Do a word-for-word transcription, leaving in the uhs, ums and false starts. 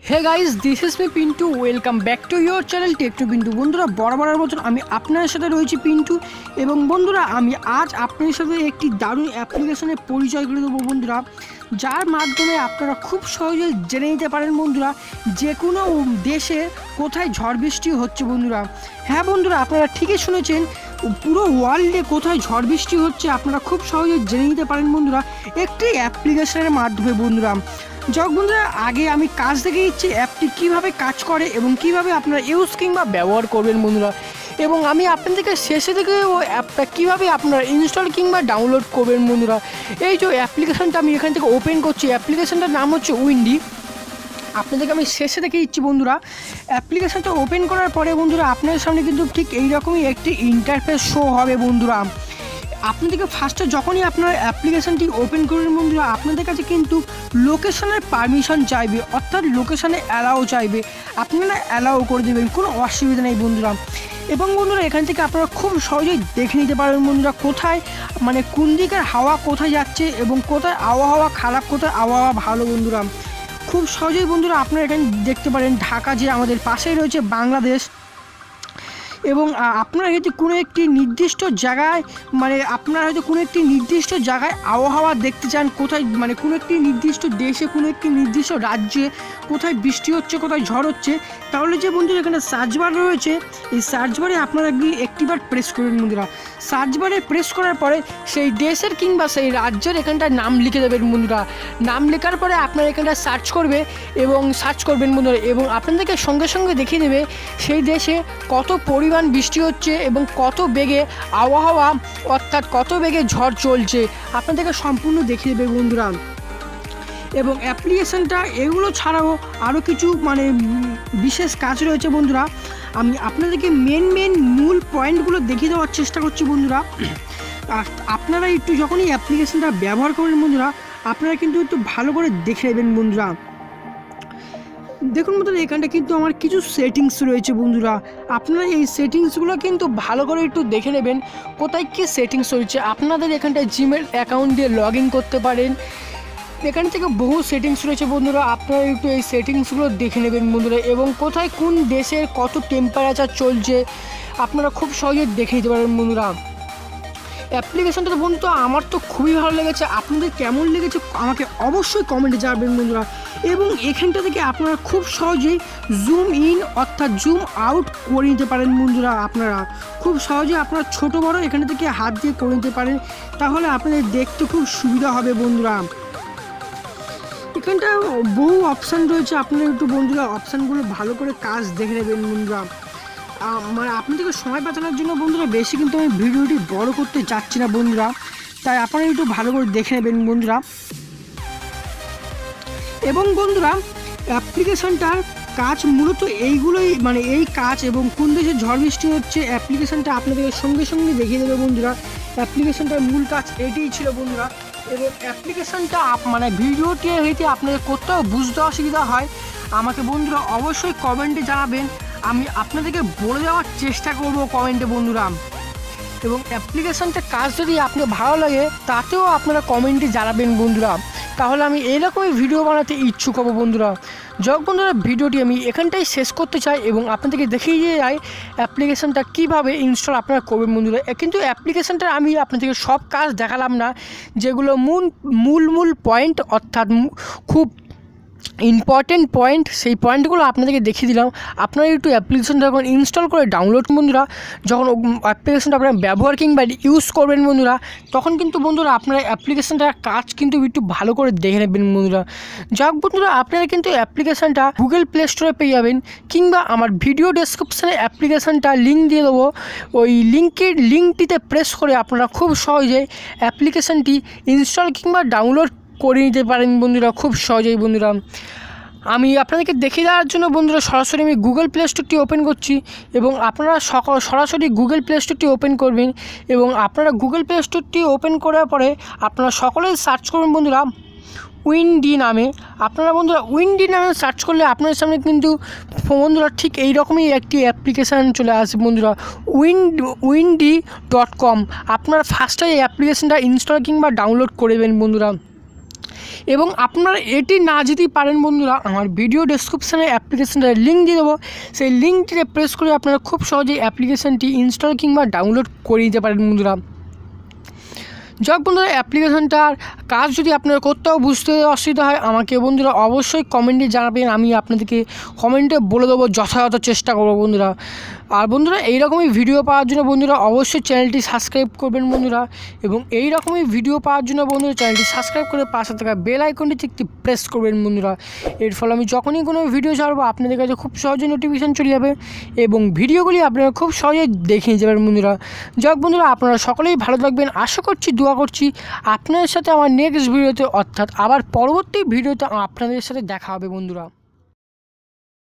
Hey guys, this is me Pintu. Welcome back to your channel tech to Pintu. বন্ধুরা, বরাবরের মতন আমি আপনাদের সাথে রয়েছি পিন্টু। এবং বন্ধুরা, আমি আজ আপনাদের সাথে একটি দারুণ অ্যাপ্লিকেশনের পরিচয় করে দেবো বন্ধুরা, যার মাধ্যমে আপনারা খুব সহজে জেনে নিতে পারেন বন্ধুরা যে কোনো দেশে কোথায় ঝড় বৃষ্টি হচ্ছে বন্ধুরা। হ্যাঁ বন্ধুরা, আপনারা ঠিকই শুনেছেন, পুরো ওয়ার্ল্ডে কোথায় ঝড় বৃষ্টি হচ্ছে আপনারা খুব সহজে জেনে নিতে পারেন বন্ধুরা একটি অ্যাপ্লিকেশনের মাধ্যমে বন্ধুরা। যাক বন্ধুরা, আগে আমি কাজ দেখে দিচ্ছি অ্যাপটি কীভাবে কাজ করে এবং কীভাবে আপনারা ইউজ কিংবা ব্যবহার করবেন বন্ধুরা, এবং আমি আপনাদেরকে শেষে থেকে ও অ্যাপটা কীভাবে আপনারা ইনস্টল কিংবা ডাউনলোড করবেন বন্ধুরা। এই যে অ্যাপ্লিকেশানটা আমি এখান থেকে ওপেন করছি, অ্যাপ্লিকেশানটার নাম হচ্ছে উইন্ডি। আপনাদেরকে আমি শেষে দেখে দিচ্ছি বন্ধুরা। অ্যাপ্লিকেশানটা ওপেন করার পরে বন্ধুরা আপনাদের সামনে কিন্তু ঠিক এইরকমই একটি ইন্টারফেস শো হবে বন্ধুরা। আপনাদেরকে ফার্স্টে যখনই আপনার অ্যাপ্লিকেশানটি ওপেন করবেন বন্ধুরা, আপনাদের কাছে কিন্তু লোকেশনের পারমিশন চাইবে, অর্থাৎ লোকেশানে অ্যালাও চাইবে। আপনারা অ্যালাও করে দেবেন, কোনো অসুবিধা নেই বন্ধুরা। এবং বন্ধুরা, এখান থেকে আপনারা খুব সহজেই দেখে নিতে পারবেন বন্ধুরা কোথায় মানে কোন দিকের হাওয়া কোথায় যাচ্ছে এবং কোথায় আবহাওয়া খারাপ কোথায় আবহাওয়া ভালো বন্ধুরা। খুব সহজেই বন্ধুরা আপনারা এখানে দেখতে পারেন ঢাকা যে আমাদের পাশেই রয়েছে বাংলাদেশ, এবং আপনারা হয়তো কোনো একটি নির্দিষ্ট জায়গায় মানে আপনারা হয়তো কোনো একটি নির্দিষ্ট জায়গায় আবহাওয়া দেখতে চান, কোথায় মানে কোনো একটি নির্দিষ্ট দেশে কোনো একটি নির্দিষ্ট রাজ্যে কোথায় বৃষ্টি হচ্ছে কোথায় ঝড় হচ্ছে, তাহলে যে বন্ধুরা এখানে সার্চ বার রয়েছে, এই সার্চ বারে আপনারা গিয়ে একটিবার প্রেস করবেন বন্ধুরা। সার্চ বারে প্রেস করার পরে সেই দেশের কিংবা সেই রাজ্যের এখানটায় নাম লিখে দেবেন বন্ধুরা। নাম লেখার পরে আপনারা এখানটা সার্চ করবে এবং সার্চ করবেন বন্ধুরা, এবং আপনাদেরকে সঙ্গে সঙ্গে দেখিয়ে দেবে সেই দেশে কত পরিমাণ বৃষ্টি হচ্ছে এবং কত বেগে আবহাওয়া অর্থাৎ কত বেগে ঝড় চলছে, আপনাদেরকে সম্পূর্ণ দেখিয়ে দেবে বন্ধুরা। এবং অ্যাপ্লিকেশানটা এগুলো ছাড়াও আরও কিছু মানে বিশেষ কাজ রয়েছে বন্ধুরা। আমি আপনাদেরকে মেন মেন মূল পয়েন্টগুলো দেখিয়ে দেওয়ার চেষ্টা করছি বন্ধুরা। আপনারা একটু যখনই অ্যাপ্লিকেশানটা ব্যবহার করেন বন্ধুরা, আপনারা কিন্তু একটু ভালো করে দেখে নেবেন বন্ধুরা। দেখুন বন্ধুরা, এখানটা কিন্তু আমার কিছু সেটিংস রয়েছে বন্ধুরা। আপনারা এই সেটিংসগুলো কিন্তু ভালো করে একটু দেখে নেবেন কোথায় কী সেটিংস রয়েছে। আপনাদের এখানটায় জিমেল অ্যাকাউন্ট দিয়ে লগ ইন করতে পারেন, এখান থেকে বহু সেটিংস রয়েছে বন্ধুরা। আপনারা একটু এই সেটিংসগুলো দেখে নেবেন বন্ধুরা, এবং কোথায় কোন দেশের কত টেম্পারেচার চলছে আপনারা খুব সহজে দেখে নিতে পারবেন বন্ধুরা। অ্যাপ্লিকেশনটা তো বন্ধু আমার তো খুবই ভালো লেগেছে, আপনাদের কেমন লেগেছে আমাকে অবশ্যই কমেন্টে জানাবেন বন্ধুরা। এবং এখানটা থেকে আপনারা খুব সহজেই জুম ইন অর্থাৎ জুম আউট করে নিতে পারেন বন্ধুরা। আপনারা খুব সহজে আপনারা ছোটো বড়ো এখান থেকে হাত দিয়ে করে নিতে পারেন, তাহলে আপনাদের দেখতে খুব সুবিধা হবে বন্ধুরা। এখানটা বহু অপশান রয়েছে, আপনারা একটু বন্ধুরা অপশানগুলো ভালো করে কাজ দেখে নেবেন বন্ধুরা। মানে আপনাদেরকে সময় বাঁচানোর জন্য বন্ধুরা বেশি কিন্তু আমি ভিডিওটি বড় করতে চাচ্ছি না বন্ধুরা, তাই আপনারা একটু ভালো করে দেখে নেবেন বন্ধুরা। এবং বন্ধুরা, অ্যাপ্লিকেশানটার কাজ মূলত এইগুলোই মানে এই কাজ এবং কোন দেশে ঝড় বৃষ্টি হচ্ছে অ্যাপ্লিকেশানটা আপনাদেরকে সঙ্গে সঙ্গে দেখিয়ে দেবে বন্ধুরা। অ্যাপ্লিকেশানটার মূল কাজ এটাই ছিল বন্ধুরা। এবং অ্যাপ্লিকেশানটা মানে ভিডিওটি হইতে আপনাদের কোথাও বুঝতে অসুবিধা হয় আমাকে বন্ধুরা অবশ্যই কমেন্টে জানাবেন, আমি আপনাদেরকে বলে দেওয়ার চেষ্টা করব কমেন্টে বন্ধুরা। এবং অ্যাপ্লিকেশানটা কাজ যদি আপনার ভালো লাগে তাতেও আপনারা কমেন্টে জানাবেন বন্ধুরা, তাহলে আমি এরকমই ভিডিও বানাতে ইচ্ছুক হব বন্ধুরা। যাক বন্ধুরা, ভিডিওটি আমি এখানটাই শেষ করতে চাই এবং আপনাদেরকে দেখিয়ে দিয়ে যাই অ্যাপ্লিকেশানটা কীভাবে ইনস্টল আপনারা করবেন বন্ধুরা। কিন্তু অ্যাপ্লিকেশানটা আমি আপনাদেরকে সব কাজ দেখালাম না, যেগুলো মূল মূল মূল পয়েন্ট অর্থাৎ খুব ইম্পর্টেন্ট পয়েন্ট সেই পয়েন্টগুলো আপনাদেরকে দেখিয়ে দিলাম। আপনারা একটু অ্যাপ্লিকেশনটা যখন ইনস্টল করে ডাউনলোড বন্ধুরা, যখন অ্যাপ্লিকেশনটা আপনারা ব্যবহার কিংবা ইউজ করবেন বন্ধুরা, তখন কিন্তু বন্ধুরা আপনারা অ্যাপ্লিকেশনটার কাজ কিন্তু একটু ভালো করে দেখে নেবেন বন্ধুরা। যাক বন্ধুরা, আপনারা কিন্তু অ্যাপ্লিকেশনটা গুগল প্লে স্টোরে পেয়ে যাবেন, কিংবা আমার ভিডিও ডেসক্রিপশানে অ্যাপ্লিকেশনটা লিঙ্ক দিয়ে দেবো, ওই লিঙ্কের লিঙ্কটিতে প্রেস করে আপনারা খুব সহজে অ্যাপ্লিকেশনটি ইনস্টল কিংবা ডাউনলোড করে নিতে পারেন বন্ধুরা খুব সহজেই বন্ধুরা। আমি আপনাদেরকে দেখিয়ে দেওয়ার জন্য বন্ধুরা সরাসরি আমি গুগল প্লে স্টোরটি ওপেন করছি, এবং আপনারা সকল সরাসরি গুগল প্লে স্টোরটি ওপেন করবেন। এবং আপনারা গুগল প্লে স্টোরটি ওপেন করার পরে আপনারা সকলেই সার্চ করবেন বন্ধুরা উইন্ডি নামে। আপনারা বন্ধুরা উইন্ডি নামে সার্চ করলে আপনাদের সামনে কিন্তু বন্ধুরা ঠিক এই রকমই একটি অ্যাপ্লিকেশান চলে আসবে বন্ধুরা, উইন্ড উইন্ডি ডট কম। আপনারা ফার্স্টে এই অ্যাপ্লিকেশানটা ইনস্টল কিংবা ডাউনলোড করবেন বন্ধুরা। এবং আপনারা এটি না যেতেই পারেন বন্ধুরা, আমার ভিডিও ডেসক্রিপশানে অ্যাপ্লিকেশানটার লিঙ্ক দিয়ে দেবো, সেই লিঙ্কটিতে প্রেস করে আপনারা খুব সহজেই অ্যাপ্লিকেশানটি ইনস্টল কিংবা ডাউনলোড করে নিতে পারেন বন্ধুরা। যাক বন্ধুরা, অ্যাপ্লিকেশানটার কাজ যদি আপনারা করতেও বুঝতে অসুবিধা হয় আমাকে বন্ধুরা অবশ্যই কমেন্টে জানাবেন, আমি আপনাদেরকে কমেন্টে বলে দেবো, যথাযথ চেষ্টা করবো বন্ধুরা। আর বন্ধুরা এইরকমই ভিডিও পাওয়ার জন্য বন্ধুরা অবশ্যই চ্যানেলটি সাবস্ক্রাইব করবেন বন্ধুরা, এবং এই রকমই ভিডিও পাওয়ার জন্য বন্ধুরা চ্যানেলটি সাবস্ক্রাইব করে পাশে থাকা বেল আইকনটি একটি প্রেস করবেন বন্ধুরা। এর ফলে আমি যখনই কোনো ভিডিও ছাড়বো আপনাদের কাছে খুব সহজে নোটিফিকেশান চলে যাবে এবং ভিডিওগুলি আপনারা খুব সহজে দেখে নিতে যাবেন বন্ধুরা। যাক বন্ধুরা, আপনারা সকলেই ভালো থাকবেন, আশা করছি, দোয়া করছি আপনাদের সাথে আমার নেক্সট ভিডিওতে, অর্থাৎ আবার পরবর্তী ভিডিওতে আপনাদের সাথে দেখা হবে বন্ধুরা।